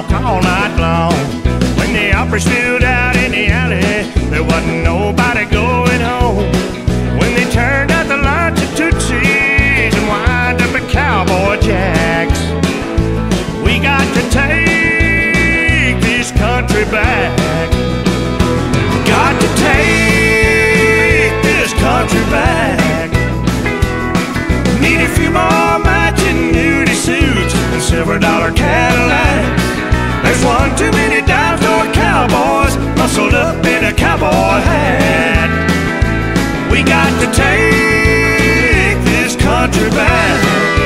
rocked all night long. When the opera spilled out in the alley, there wasn't nobody going home. When they turned out the lights at Tootsie's and wind up at Cowboy Jack's, we got to take this country back. Got to take this country back. Need a few more matching nudie suits and $silver Cadillacs. There's one too many dimes for cowboys muscled up in a cowboy hat. We got to take this country back.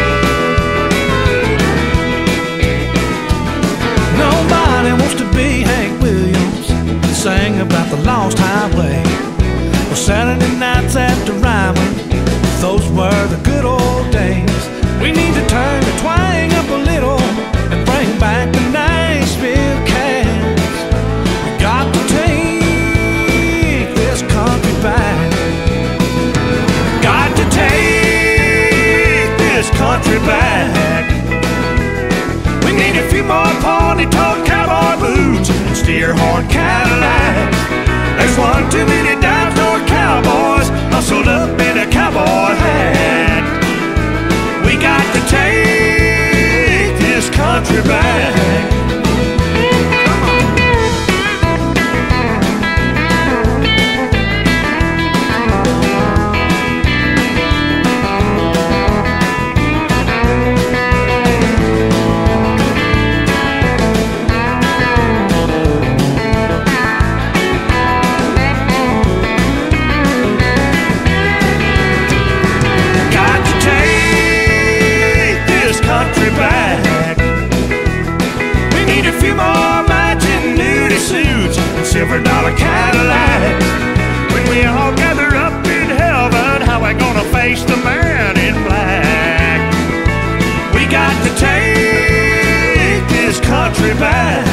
Nobody wants to be Hank Williams and sing about the lost highway. Well, Saturday nights after rhyming, those were the good old days. We need to turn the twang up a little and bring back the Nashville cats. We got to take this country back. Got to take this country back. We need a few more pony-toed cowboy boots and steer-horn Cadillacs. There's one too many dimes for cowboys muscled up in a cowboy hat. We got to take this country back. $silver Cadillacs. When we all gather up in heaven, how we gonna face the man in black? We got to take this country back.